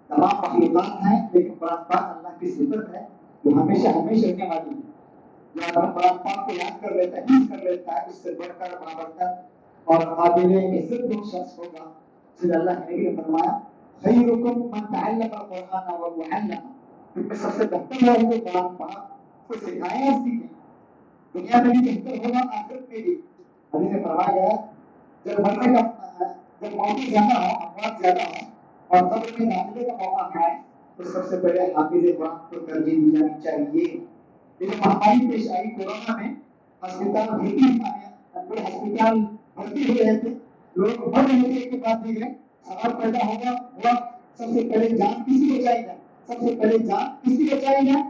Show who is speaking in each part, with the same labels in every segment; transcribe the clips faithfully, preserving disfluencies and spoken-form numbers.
Speaker 1: تمام مخلوقات ہیں، لیکن قرآن پاک اللہ کی صفت ہے جو ہمیشہ ہمیشہ رہنے والی ہے. جو اگر قرآن پاک کو یاد کر لیتا ہے، حفظ کر لیتا ہے، اس سے بڑھ کر بابرکت اور قابل عزت وہ شخص ہوگا. جس اللہ کے نبی نے فرمایا خیرکم من تعلم القرآن وعلمہ، ان میں سب سے بہتر ہے جو قرآن پاک کو سکھائے اور سیکھے. دنیا میں بھی بہتر ہوگا، آخرت میں بھی. حدیث میں فرمایا گیا جب مرنے کا جب موت زیادہ ہو، اموات زیادہ ہو اور قبر میں داخلے کا موقع آئے تو سب سے پہلے حافظ قرآن کو ترجیح دی جانی چاہیے. لیکن مہاماری پیش آئی کورونا میں، ہسپتال بھرتی پورے ہسپتال بھرتی ہو رہے تھے، لوگ مر رہے تھے. ایک کے بعد دیگر سوال پیدا ہوگا ہوا سب سے پہلے جان کسی بچائی جائے، سب سے پہلے جان کسی بچائی جائے.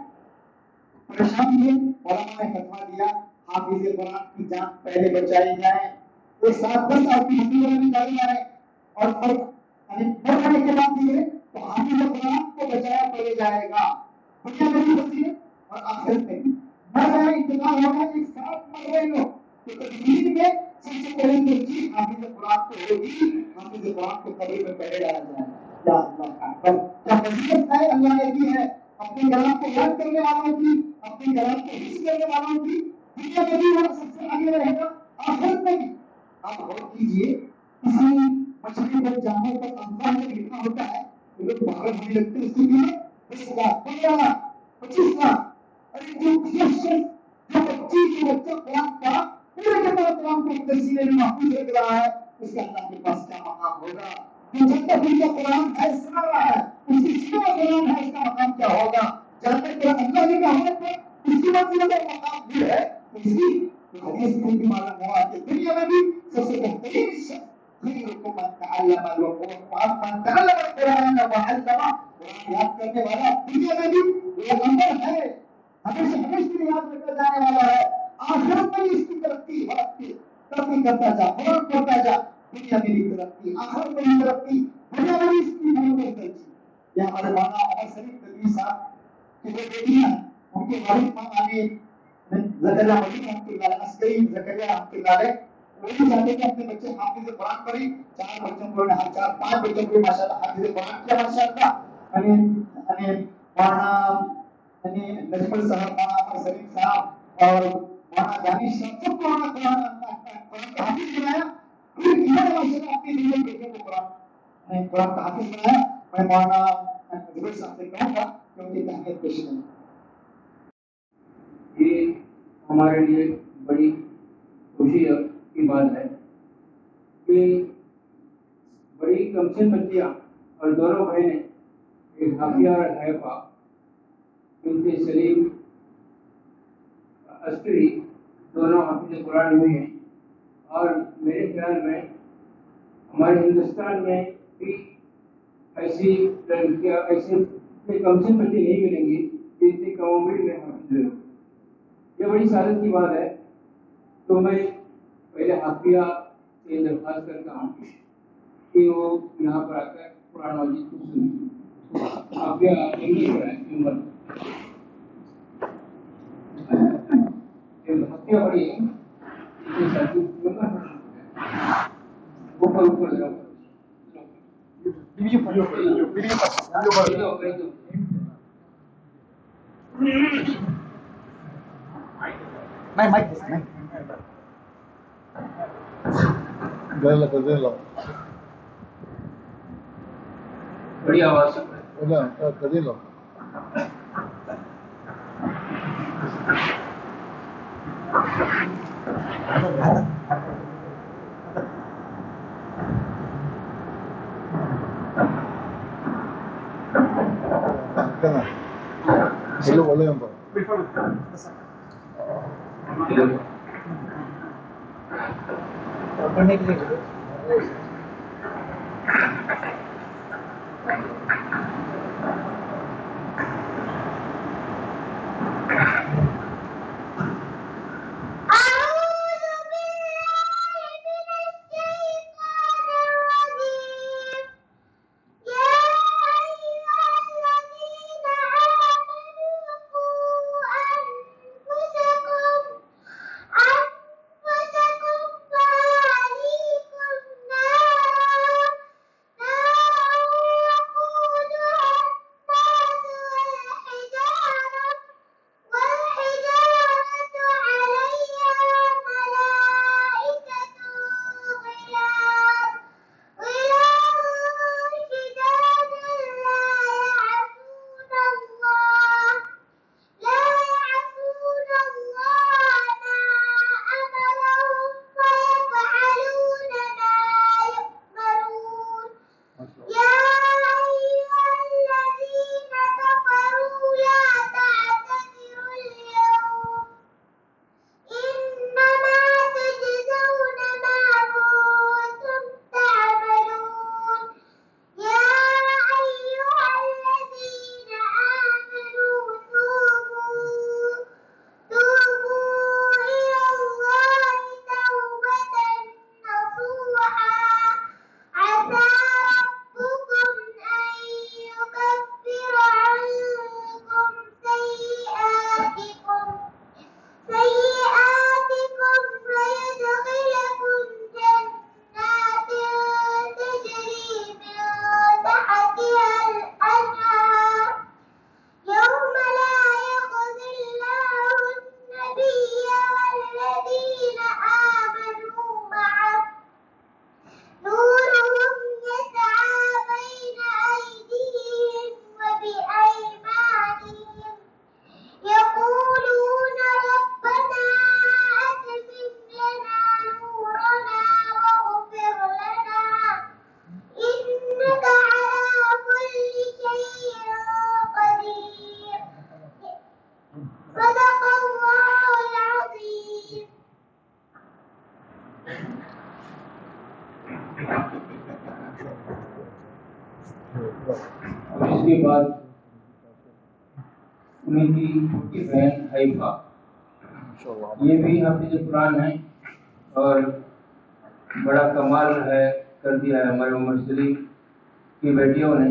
Speaker 1: پریشان ہوئے، علماء نے فتوا دیا حافظ قرآن کی جان پہلے بچائی جائے. وہ سات دس سال کی ہسپتال میں ڈالی جائے اور مر مرنے کے بعد دیے تو حافظ قرآن کو بچایا پہلے جائے گا. دنیا میں بھی ہوتی ہے اور آخرت میں بھی. مر رہے انتظار ہوگا ایک ساتھ مر رہے لوگ تو تدبیر میں سب سے پہلے ترجیح حافظ قرآن کو ہوگی. حافظ قرآن کو قبر میں پہلے ڈالا جائے. یا اللہ اکبر، کیا فضیلت ہے اللہ نے دی ہے اپنے کلام کو یاد کرنے والوں کی، اپنے کلام کو حفظ کرنے والوں کی. دنیا میں بھی وہ سب سے آگے رہے گا، آخرت میں بھی. آپ غور کیجیے، کسی مچھلی پر جانور پر انفال میں لکھا ہوتا ہے تو لوگ پاگل ہونے لگتے ہیں. اس کے لیے دس لاکھ پندرہ لاکھ پچیس لاکھ ارے جو شخص جو بچی جو بچہ قرآن کا پورے کے پورے قرآن کو تفسیر میں محفوظ رکھ رہا ہے، اس کا اللہ کے پاس کیا مقام ہوگا. جو جب تک ان کا قرآن ہے سنا رہا ہے، اس کی سنا قرآن ہے، اس کا مقام کیا ہوگا. جب تک قرآن اللہ کی رحمت ہے، اس کی منزل کا مقام بھی ہے. اس کی حدیث میں بھی معلوم ہوا کہ دنیا میں بھی سب سے بہترین شخص خیرکم من تعلم القرآن من تعلم القرآن وعلمہ، قرآن یاد کرنے والا دنیا میں بھی پیغمبر ہے، ہمیشہ ہمیشہ یاد رکھا جانے والا ہے. آخرت میں اس کی ترقی ترقی ترقی کرتا جا، فروغ کرتا جا. دنیا میں بھی ترقی، آخرت میں بھی ترقی، دنیا میں بھی اس کی بہت ترقی. یہ ہمارے مولانا عمر شریف ندوی صاحب کی جو بیٹیاں ہیں، ان کے والد مولانا زکریا مجید رحمۃ اللہ علیہ، عسکری زکریا رحمۃ اللہ علیہ، وہ بھی چاہتے کہ اپنے بچے حافظ قرآن پڑھیں. چار بچوں کو ہر چار پانچ بچوں کو ماشاء اللہ حافظ قرآن کیا ماشاء اللہ. یعنی یعنی مولانا یعنی نجمل صاحب، مولانا عمر شریف صاحب اور مولانا دانش صاحب، سب کو ہمارا قرآن قرآن کا حافظ بنایا. پھر انہوں نے ماشاء اللہ اپنے لیے بیٹے کو قرآن قرآن کا حافظ بنایا. میں مولانا نجمل صاحب سے کہوں گا کہ ان کی تحقیق پیش کریں.
Speaker 2: یہ ہمارے لیے بڑی خوشی کی بات ہے کہ بڑی کم سے بچیاں اور دونوں بہنیں ایک حافظہ اور حیفہ بنت سلیم عسکری دونوں حافظ قرآن میں ہیں. اور میرے خیال میں ہمارے ہندوستان میں بھی ایسی لڑکیاں ایسے کم سے بچے نہیں ملیں گی کہ اتنی کم عمر میں حافظ ہو. یہ بڑی سعادت کی بات ہے. تو میں پہلے حافظہ سے درخواست کرتا ہوں کہ وہ یہاں پر آ کر قرآن مجید کو سنیں. حافظہ انگلش پڑھائیں عمر حافظہ پڑھی ہے اوپر اوپر ذرا
Speaker 3: ویڈیو پڑھو ویڈیو ویڈیو پڑھو. نہیں مائک دس نہیں دے لو دے لو
Speaker 2: بڑی آواز سے
Speaker 3: ولا دے لو. Hello, hello, number. पढ़ने के लिए
Speaker 2: اور اس کے بعد انہیں کی چھوٹی بہن حیفہ، یہ بھی حافظ قرآن ہیں اور بڑا کمال ہے کر دیا ہے ہمارے عمر شریف کی بیٹیوں نے.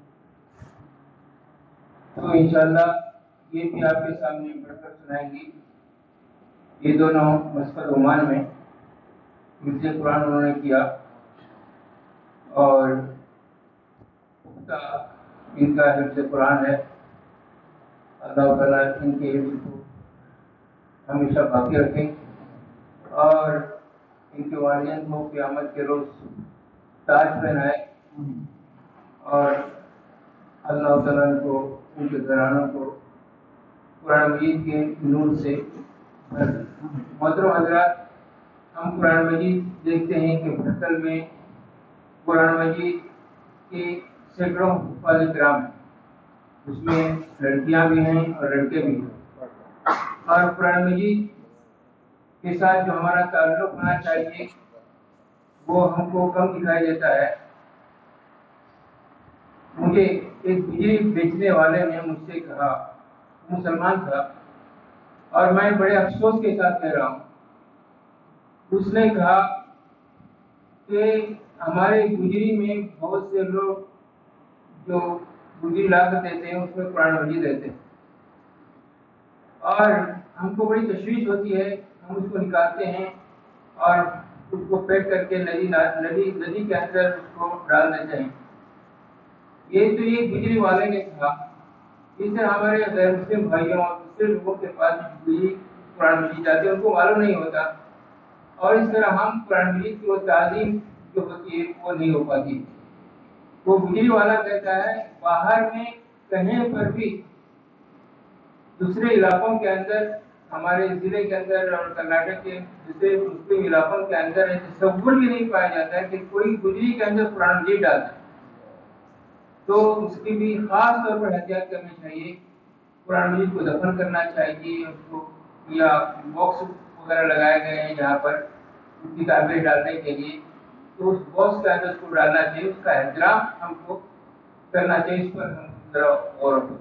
Speaker 2: تو انشاءاللہ یہ بھی آپ کے سامنے پڑھ کر سنائیں گی. یہ دونوں مسقط عمان میں حفظ قرآن انہوں نے کیا اور ان کا حفظ قرآن ہے. اللہ تعالیٰ ان کے حفظ کو ہمیشہ باقی رکھیں اور ان کے والدین کو قیامت کے روز تاج پہنائے اور اللہ تعالیٰ کو ان کے گھرانوں کو قرآن مجید کے نور سے بھر دے. محترم حضرات، ہم قرآن مجید دیکھتے ہیں کہ فصل میں قرآن مجید کے سینکڑوں حفاظ کرام ہیں. اس میں لڑکیاں بھی ہیں اور لڑکے بھی ہیں. اور قرآن مجید کے ساتھ جو ہمارا تعلق ہونا چاہیے وہ ہم کو کم دکھائی دیتا ہے. مجھے ایک بجلی بیچنے والے نے مجھ سے کہا، مسلمان تھا اور میں بڑے افسوس کے ساتھ کہہ رہا ہوں، اس نے کہا کہ ہمارے گجری میں بہت سے لوگ جو گجری لا کر دیتے ہیں اس میں قرآن مجید رہتے ہیں اور ہم کو بڑی تشویش ہوتی ہے. ہم اس کو نکالتے ہیں اور اس کو پیک کر کے ندی ندی ندی کے اندر اس کو ڈال دیتے ہیں. یہ تو یہ گجری والے نے کہا. اس سے ہمارے غیر مسلم بھائیوں اور دوسرے لوگوں کے پاس گجری قرآن مجید جاتے ہیں، ان کو معلوم نہیں ہوتا اور اس طرح ہم قرآن مجید کی وہ تعلیم جو ہوتی ہے وہ نہیں ہو پاتی. وہ گجری والا کہتا ہے باہر میں کہیں پر بھی دوسرے علاقوں کے اندر، ہمارے ضلع کے اندر اور کرناٹک کے دوسرے مسلم علاقوں کے اندر تصور بھی نہیں پایا جاتا ہے کہ کوئی گجری کے اندر قرآن مجید ڈالتا ہے. تو اس کی بھی خاص طور پر احتیاط کرنی چاہیے. قرآن مجید کو دفن کرنا چاہیے اس کو، یا باکس وغیرہ لگائے گئے ہیں جہاں پر کتابیں ڈالنے کے لیے، تو اس باکس کے اندر اس کو ڈالنا چاہیے. اس کا احترام ہم کو کرنا چاہیے. اس پر ہم ذرا غور کریں.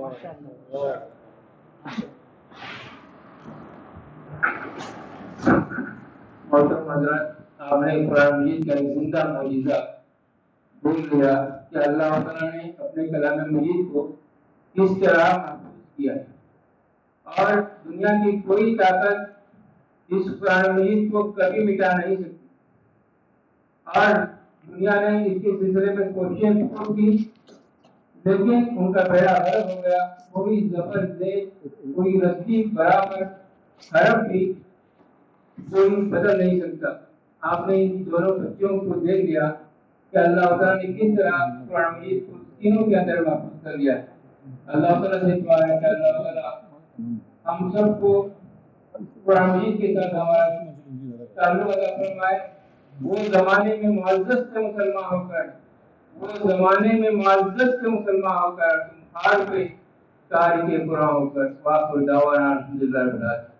Speaker 2: محترم حضرات، آپ نے قرآن مجید کا ایک زندہ معجزہ دیکھ لیا کہ اللہ تعالیٰ نے اپنے کلام مجید کو کس طرح محفوظ کیا ہے، اور دنیا کی کوئی طاقت اس قرآن مجید کو کبھی مٹا نہیں سکتی، اور دنیا نے اس کے سلسلے میں کوششیں ضرور کی، لیکن ان کا بیڑا غرق ہو گیا۔ کوئی زبر دے، کوئی رسی برابر حرف بھی کوئی بدل نہیں سکتا۔ آپ نے ان دونوں بچوں کو دیکھ لیا کہ اللہ تعالیٰ نے کس طرح قرآن مجید کو تینوں کے اندر محفوظ کر لیا ہے۔ اللہ تعالیٰ سے دعا ہے کہ اللہ تعالیٰ ہم سب کو قرآن مجید کے ساتھ ہمارا تعلق عطا فرمائے۔ وہ زمانے میں معزز سے مسلمان ہو کر وہ زمانے میں معزز سے مسلمان ہو کر ہار پہ تاریخ قرآن ہو کر واقع دعوانا الحمدللہ رب العالمین۔